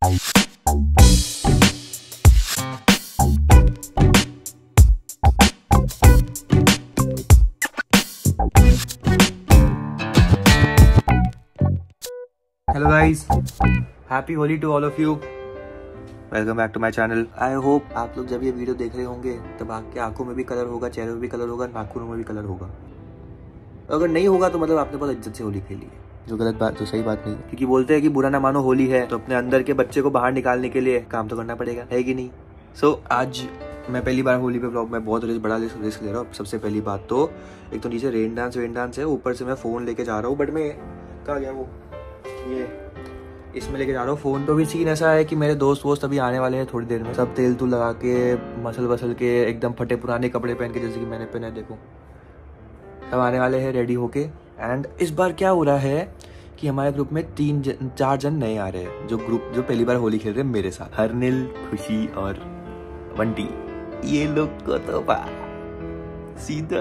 Hello guys, happy Holi to all of you. Welcome back to my channel. I hope आप लोग जब ये video देख रहे होंगे तब आपके आंखों में भी कलर होगा, चेहरे में भी कलर होगा, नाखूनों में भी कलर होगा। अगर नहीं होगा तो मतलब आपने बहुत इज्जत से होली खेली है, जो गलत बात, जो सही बात नहीं है। क्योंकि बोलते हैं कि बुरा ना मानो होली है, तो अपने अंदर के बच्चे को बाहर निकालने के लिए काम तो करना पड़ेगा, है कि नहीं। सो आज मैं पहली बार होली पे व्लॉग में बहुत बड़ा रिस्क ले रहा हूँ। सबसे पहली बात तो एक तो नीचे रेन डांस है, ऊपर से मैं फ़ोन लेके जा रहा हूँ। बट मैं कहाँ गया वो, ये इसमें लेके जा रहा हूँ फ़ोन। तो भी सीन ऐसा है कि मेरे दोस्त अभी आने वाले हैं थोड़ी देर में। सब तेल तूल लगा के, मसल के, एकदम फटे पुराने कपड़े पहन के, जैसे कि मैंने पहने, देखो सब आने वाले हैं रेडी होके। एंड इस बार क्या हो रहा है कि हमारे ग्रुप में 4 जन नए आ रहे हैं, जो पहली बार होली खेल रहे हैं मेरे साथ। हरनिल, खुशी और बंटी। ये लोग को तो सीधा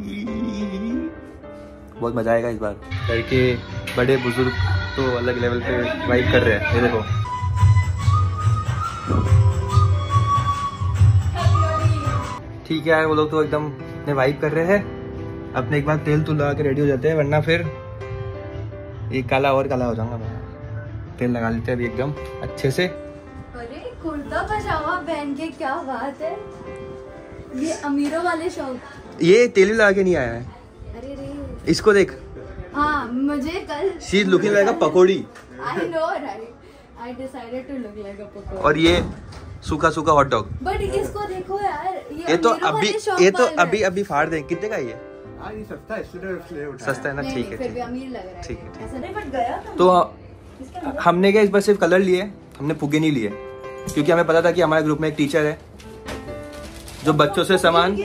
बहुत मजा आएगा इस बार। घर के बड़े बुजुर्ग तो अलग लेवल पे वाइब कर रहे हैं। ये देखो, ठीक है यार, वो लोग तो एकदम वाइब कर रहे हैं। अपने एक बार तेल तुल लगा के रेडी हो जाते हैं, वरना फिर ये काला और काला हो जाऊंगा मैं। तेल लगा लेते हैं अभी एकदम अच्छे से। अरे कुर्ता पजामा पहन के क्या बात है, ये अमीरों वाले शौक। ये तेल भी लगा के नहीं आया है। अरे रे, इसको देख। हाँ, मुझे कल she is looking like a pakodi. I know right, I decided to look like a pakodi. और ये सूखा हॉट डॉग। बट इसको देखो यार, ये तो अभी फाड़ दे। कितने का ये सस्ता है ना? ठीक है, फिर भी अमीर लग रहा है। ठीक है। ऐसा नहीं, बट गया तो हमने क्या इस बार सिर्फ कलर लिए, हमने फुगे नहीं लिए, क्योंकि हमें पता था कि हमारे ग्रुप में एक टीचर है जो बच्चों से सामान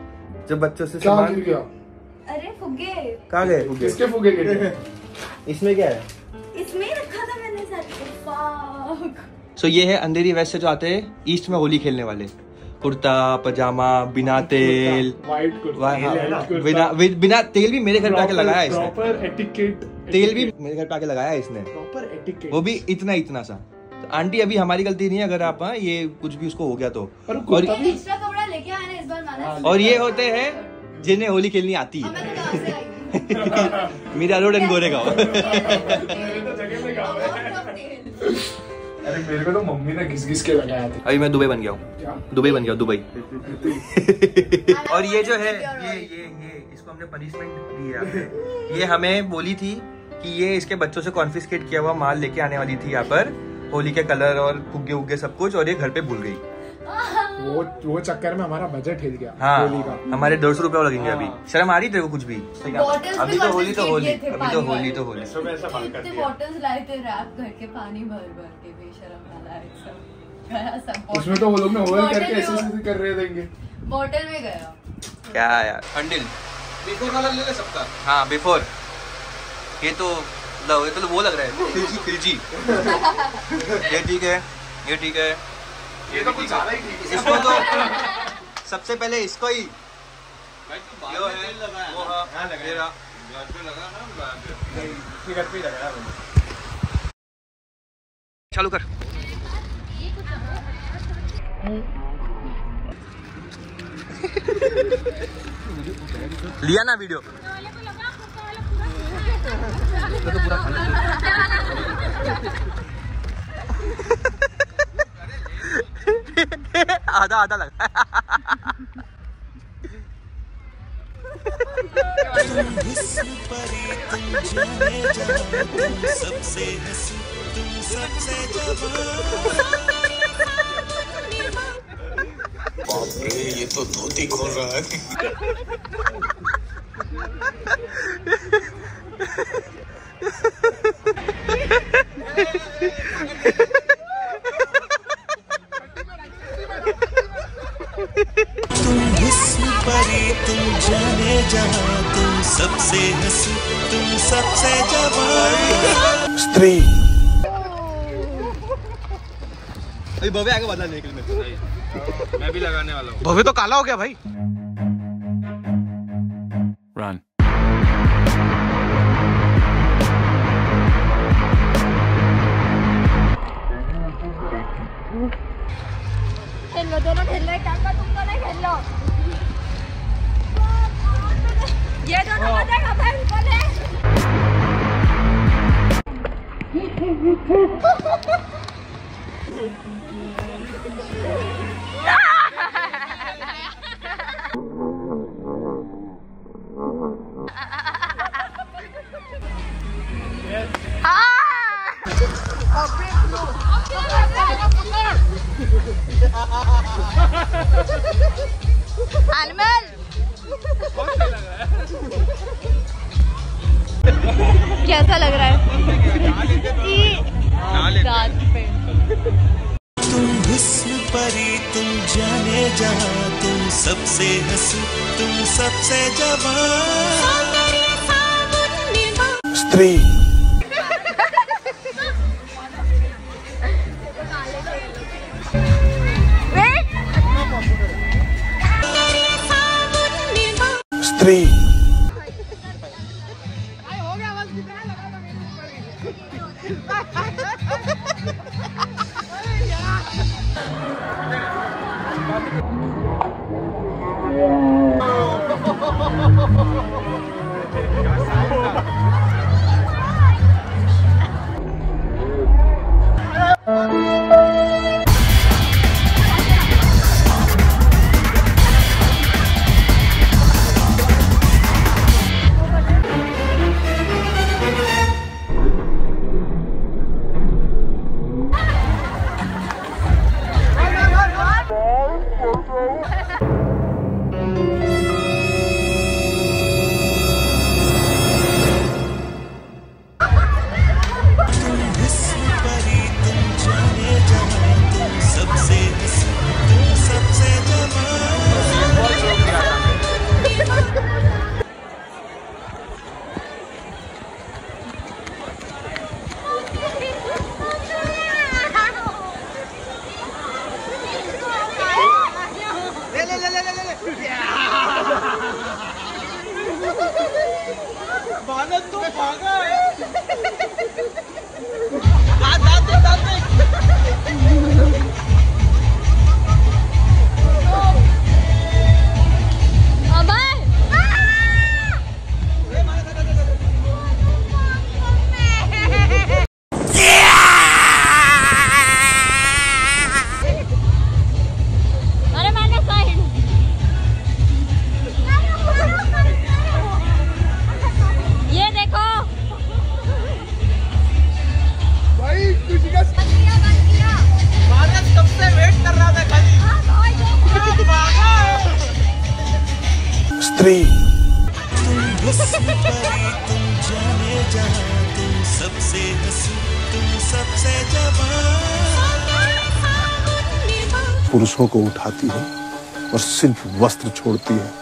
अरे फुगे कहाँ गए? फुगे किसके फुगे गिरे? इसमें क्या है? इसमें ही रखा था मैंने साथ। सो ये है अंधेरी वेस्ट से जो आते हैं ईस्ट में होली खेलने वाले। कुर्ता पजामा बिना तेल, वाइट कुर्ता बिना तेल भी मेरे घर पे आके लगाया इसने। Proper etiquette. तेल भी मेरे घर पे आके लगाया इसने, प्रॉपर एटिकेट। वो भी इतना सा। तो आंटी अभी हमारी गलती नहीं है अगर आप ये कुछ भी उसको हो गया तो। और एक्स्ट्रा कपड़ा लेके आए हैं इस बार माना। और ये होते हैं जिन्हें होली खेलनी आती है। मेरा रोड एंड गोरेगांव। अरे मेरे को तो मम्मी ने घिस के लगाया था। अभी मैं दुबई बन गया हूँ। दुबई। और ये जो है ये इसको हमने पनिशमेंट दी है। ये हमें बोली थी कि ये इसके बच्चों से कॉन्फिस्केट किया हुआ माल लेके आने वाली थी यहाँ पर, होली के कलर और फुग्गे उग्गे सब कुछ, और ये घर पे भूल गई। वो चक्कर में हमारा बजट हिल गया। हाँ, होली का हमारे 200 रुपए लगेंगे अभी। शर्म आ रही तेरे को कुछ भी? अभी तो होली तो होली। बॉटल्स लाए थे रैप करके, पानी भर के, बेशरम वाला सब। उसमें तो वो लोग होल करके ऐसे कर रहे देंगे। बॉटल में गया क्या यार। अंडिल बिफोर वाला ले ले सबका। हाँ बिफोर। ये तो वो लग रहा है खिलजी। ये ठीक है। ये तो कुछ ज्यादा ही ठीक है। इसको तो सबसे पहले इसको ही जो है वो लगा चालू कर। लिया ना वीडियो? आधा लगा। ये तो धोती खोल रहा है। तुम हुस्न परी, तुम जाने जहां, तुम सबसे हंसी, तुम सबसे जवान स्त्री। अभी भव्य आगे बदला निकल में। मैं भी लगाने वाला हूँ। भव्य तो काला हो गया भाई। Run. एनिमल कैसा लग रहा है? तुम हुस्न परी तुम जाने जहां तुम सबसे हंसी तुम सबसे जवान स्त्री स्त्री स्त्री तुम जाने जहां तुम सबसे हंसी तुम सबसे जवान पुरुषों को उठाती है और सिर्फ वस्त्र छोड़ती है।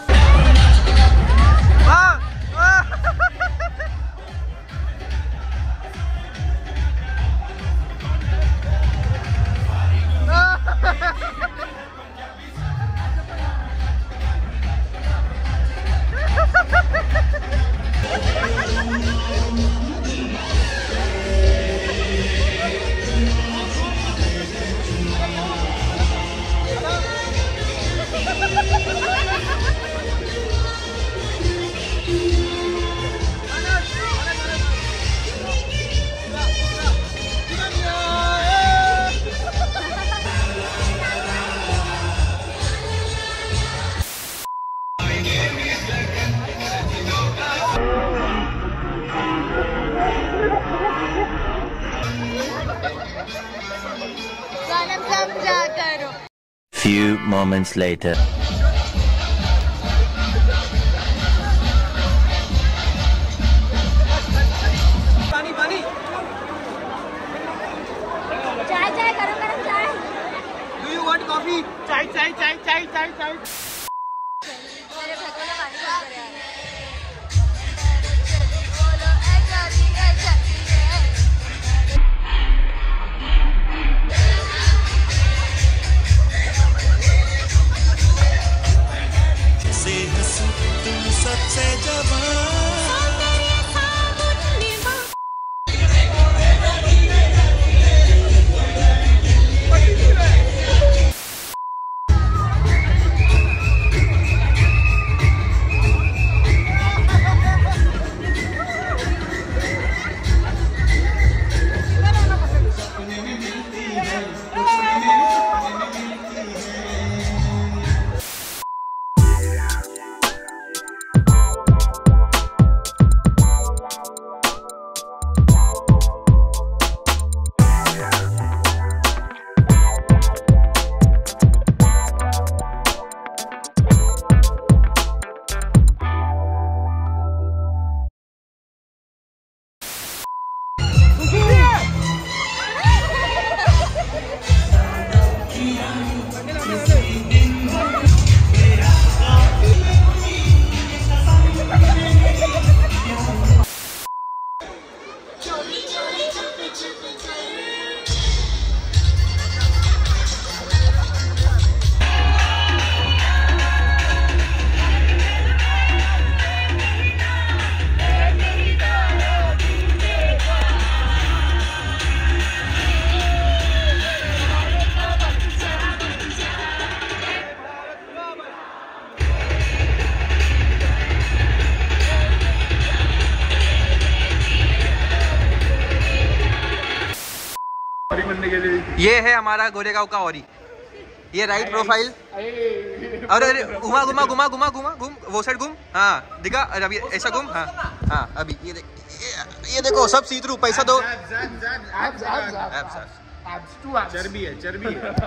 Few moments later. पानी पानी चाय चाय गरम गरम चाय। Do you want coffee? चाय चाय चाय चाय चाय चाय मेरे भगोना पानी भर कर यार। सबसे जवान बनने के लिए। ये है हमारा गोरेगांव का औरी, ये राइट प्रोफाइल। अरे अरे घुमा घुमा घुमा घुमा घुमा घूम, वो साइड घूम, हाँ दिखा, अरे अभी ऐसा घूम, हाँ हाँ अभी ये देखो सब सी थ्रू, पैसा दो। चर्बी है, चर्बी है।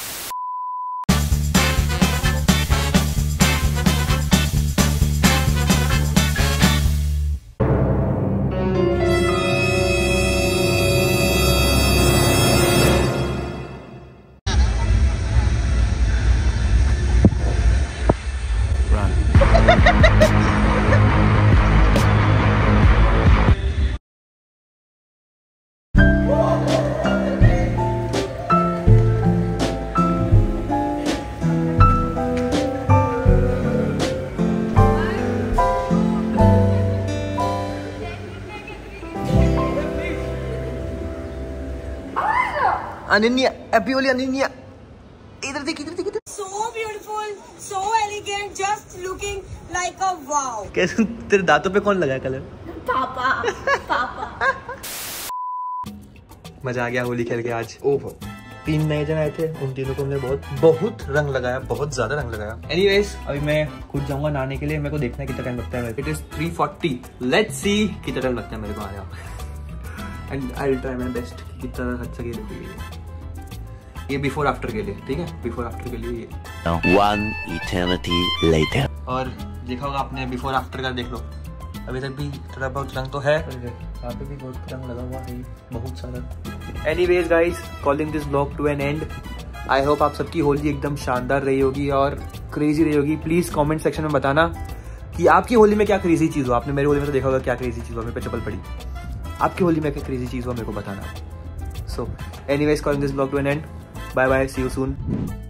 अनन्या, हैप्पी होली अनन्या, इधर देख इधर देख। So beautiful, so elegant, just looking like a wow. कैसे तेरे दांतों पे कौन लगाया कलर? पापा पापा। मजा आ गया होली खेल के आज। ओह 3 नए जन आए थे, उन तीनों को हमने बहुत रंग लगाया, बहुत ज्यादा रंग लगाया। एनीवेज अभी मैं खुद जाऊंगा नहाने के लिए, मेरे को देखना है कितना टाइम लगता है। इट इज 3:40, लेट्स सी कितना टाइम लगता है मेरे को आया। And I will try my best कितना अच्छा खेल है ये बिफोर आफ्टर के लिए, ठीक है, बिफोर आफ्टर के लिए ये। One eternity later. और देखा होगा आपने बिफोर आफ्टर का, देख लो अभी तक भी थोड़ा बहुत रंग तो है, यहाँ पे भी बहुत रंग लगा हुआ है, बहुत सारा। Anyways guys, calling this blog to an end. I hope आप सबकी होली एकदम शानदार रही होगी और क्रेजी रही होगी। प्लीज कमेंट सेक्शन में बताना कि आपकी होली में क्या क्रेजी चीज हो। आपने मेरी होली में तो देखा होगा क्या क्रेजी चीज हो, मेरे पे चप्पल पड़ी। आपकी होली में क्या क्रेजी चीज हो मेरे को बताना। So anyways, calling this blog to an end. Bye bye, see you soon.